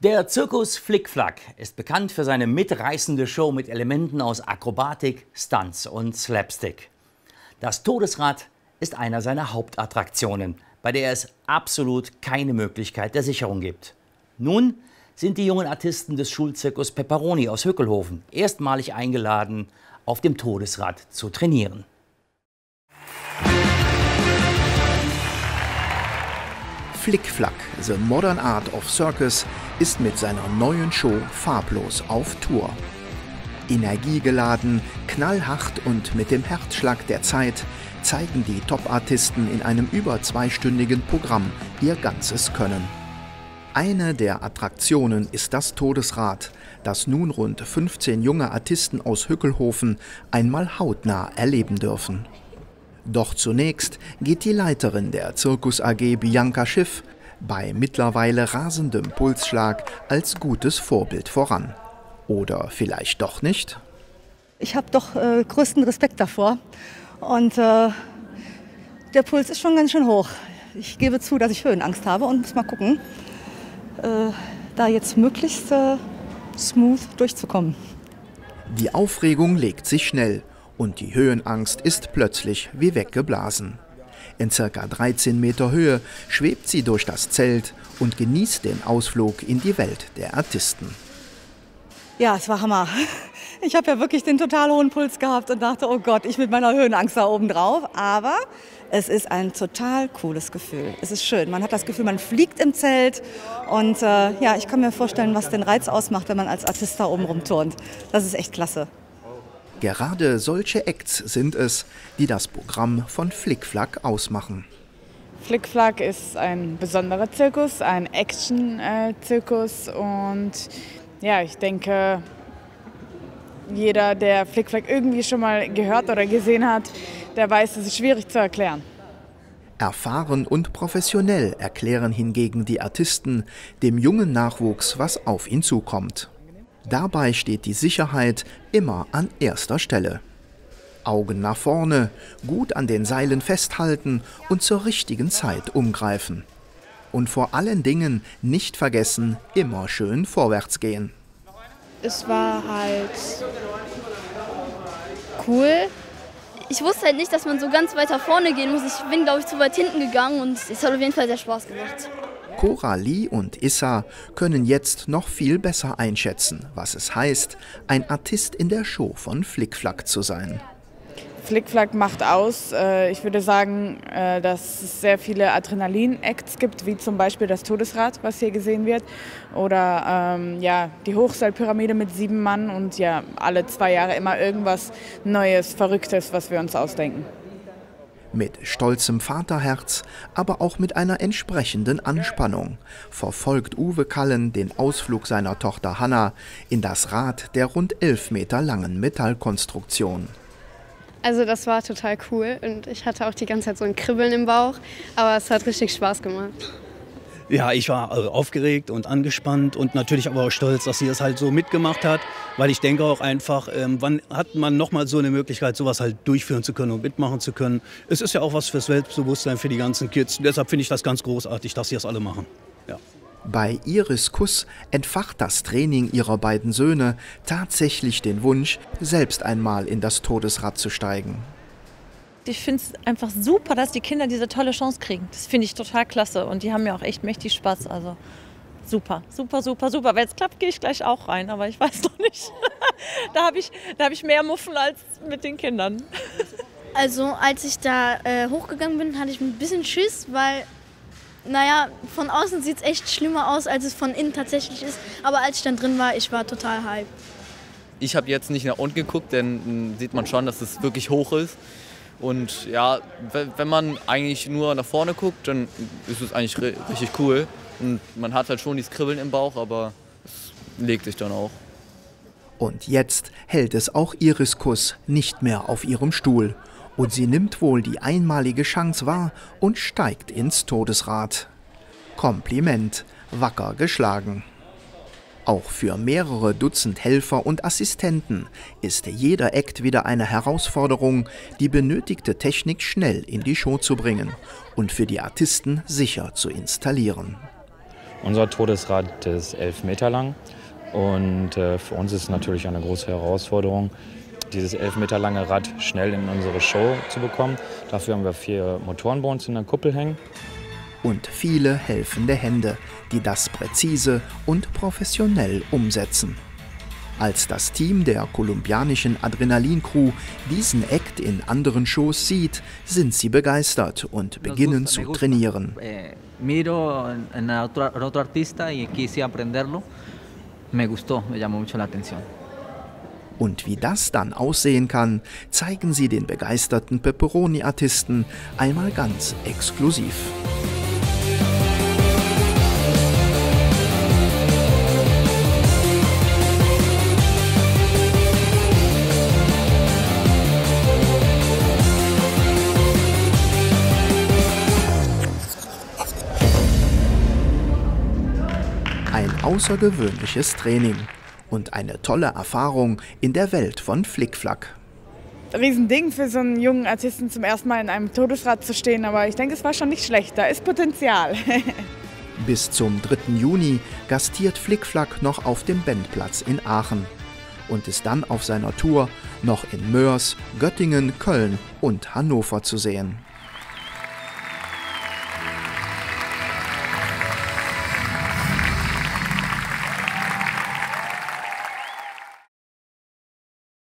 Der Zirkus Flick-Flack ist bekannt für seine mitreißende Show mit Elementen aus Akrobatik, Stunts und Slapstick. Das Todesrad ist einer seiner Hauptattraktionen, bei der es absolut keine Möglichkeit der Sicherung gibt. Nun sind die jungen Artisten des Schulzirkus Pepperoni aus Hückelhoven erstmalig eingeladen, auf dem Todesrad zu trainieren. Flick-Flack, The Modern Art of Circus, ist mit seiner neuen Show farblos auf Tour. Energiegeladen, knallhart und mit dem Herzschlag der Zeit zeigen die Top-Artisten in einem über 2-stündigen Programm ihr ganzes Können. Eine der Attraktionen ist das Todesrad, das nun rund 15 junge Artisten aus Hückelhoven einmal hautnah erleben dürfen. Doch zunächst geht die Leiterin der Zirkus AG Bianca Schiff bei mittlerweile rasendem Pulsschlag als gutes Vorbild voran. Oder vielleicht doch nicht? Ich habe doch größten Respekt davor und der Puls ist schon ganz schön hoch. Ich gebe zu, dass ich Höhenangst habe und muss mal gucken, da jetzt möglichst smooth durchzukommen. Die Aufregung legt sich schnell. Und die Höhenangst ist plötzlich wie weggeblasen. In ca. 13 Meter Höhe schwebt sie durch das Zelt und genießt den Ausflug in die Welt der Artisten. Ja, es war Hammer. Ich habe ja wirklich den total hohen Puls gehabt und dachte, oh Gott, ich mit meiner Höhenangst da oben drauf. Aber es ist ein total cooles Gefühl. Es ist schön. Man hat das Gefühl, man fliegt im Zelt. Und ja, ich kann mir vorstellen, was den Reiz ausmacht, wenn man als Artist da oben rumturnt. Das ist echt klasse. Gerade solche Acts sind es, die das Programm von Flick-Flack ausmachen. Flick-Flack ist ein besonderer Zirkus, ein Action-Zirkus und ja, ich denke, jeder, der Flick-Flack irgendwie schon mal gehört oder gesehen hat, der weiß, es ist schwierig zu erklären. Erfahren und professionell erklären hingegen die Artisten dem jungen Nachwuchs, was auf ihn zukommt. Dabei steht die Sicherheit immer an erster Stelle. Augen nach vorne, gut an den Seilen festhalten und zur richtigen Zeit umgreifen. Und vor allen Dingen nicht vergessen, immer schön vorwärts gehen. Es war halt cool. Ich wusste halt nicht, dass man so ganz weiter vorne gehen muss. Ich bin, glaube ich, zu weit hinten gegangen und es hat auf jeden Fall sehr Spaß gemacht. Coralie und Issa können jetzt noch viel besser einschätzen, was es heißt, ein Artist in der Show von Flick-Flack zu sein. Flick-Flack macht aus. Ich würde sagen, dass es sehr viele Adrenalin-Acts gibt, wie zum Beispiel das Todesrad, was hier gesehen wird. Oder ja, die Hochseilpyramide mit 7 Mann und ja, alle 2 Jahre immer irgendwas Neues, Verrücktes, was wir uns ausdenken. Mit stolzem Vaterherz, aber auch mit einer entsprechenden Anspannung verfolgt Uwe Kallen den Ausflug seiner Tochter Hanna in das Rad der rund 11 Meter langen Metallkonstruktion. Also das war total cool und ich hatte auch die ganze Zeit so ein Kribbeln im Bauch, aber es hat richtig Spaß gemacht. Ja, ich war aufgeregt und angespannt und natürlich aber auch stolz, dass sie das halt so mitgemacht hat, weil ich denke auch einfach, wann hat man nochmal so eine Möglichkeit, sowas halt durchführen zu können und mitmachen zu können. Es ist ja auch was fürs Selbstbewusstsein für die ganzen Kids. Und deshalb finde ich das ganz großartig, dass sie das alle machen. Ja. Bei Iris Kuss entfacht das Training ihrer beiden Söhne tatsächlich den Wunsch, selbst einmal in das Todesrad zu steigen. Ich finde es einfach super, dass die Kinder diese tolle Chance kriegen. Das finde ich total klasse und die haben ja auch echt mächtig Spaß. Also super, super, super, super. Wenn es klappt, gehe ich gleich auch rein, aber ich weiß noch nicht. Da hab ich mehr Muffen als mit den Kindern. Also als ich da hochgegangen bin, hatte ich ein bisschen Schiss, weil, naja, von außen sieht es echt schlimmer aus, als es von innen tatsächlich ist. Aber als ich dann drin war, ich war total hyped. Ich habe jetzt nicht nach unten geguckt, denn sieht man schon, dass es wirklich hoch ist. Und ja, wenn man eigentlich nur nach vorne guckt, dann ist es eigentlich richtig cool. Und man hat halt schon dieses Kribbeln im Bauch, aber es legt sich dann auch. Und jetzt hält es auch Iris Kuss nicht mehr auf ihrem Stuhl. Und sie nimmt wohl die einmalige Chance wahr und steigt ins Todesrad. Kompliment, wacker geschlagen. Auch für mehrere Dutzend Helfer und Assistenten ist jeder Act wieder eine Herausforderung, die benötigte Technik schnell in die Show zu bringen und für die Artisten sicher zu installieren. Unser Todesrad ist 11 Meter lang und für uns ist es natürlich eine große Herausforderung, dieses 11 Meter lange Rad schnell in unsere Show zu bekommen. Dafür haben wir 4 Motoren bei uns in der Kuppel hängen. Und viele helfende Hände, die das präzise und professionell umsetzen. Als das Team der kolumbianischen Adrenalin-Crew diesen Act in anderen Shows sieht, sind sie begeistert und beginnen zu trainieren. Miro en otro artista y quise aprenderlo. Me gustó, me llamó mucho la atención. Und wie das dann aussehen kann, zeigen sie den begeisterten Pepperoni-Artisten einmal ganz exklusiv. Ein außergewöhnliches Training und eine tolle Erfahrung in der Welt von Flickflack. Riesending für so einen jungen Artisten zum ersten Mal in einem Todesrad zu stehen, aber ich denke, es war schon nicht schlecht, da ist Potenzial. Bis zum 3. Juni gastiert Flickflack noch auf dem Bendplatz in Aachen und ist dann auf seiner Tour noch in Moers, Göttingen, Köln und Hannover zu sehen.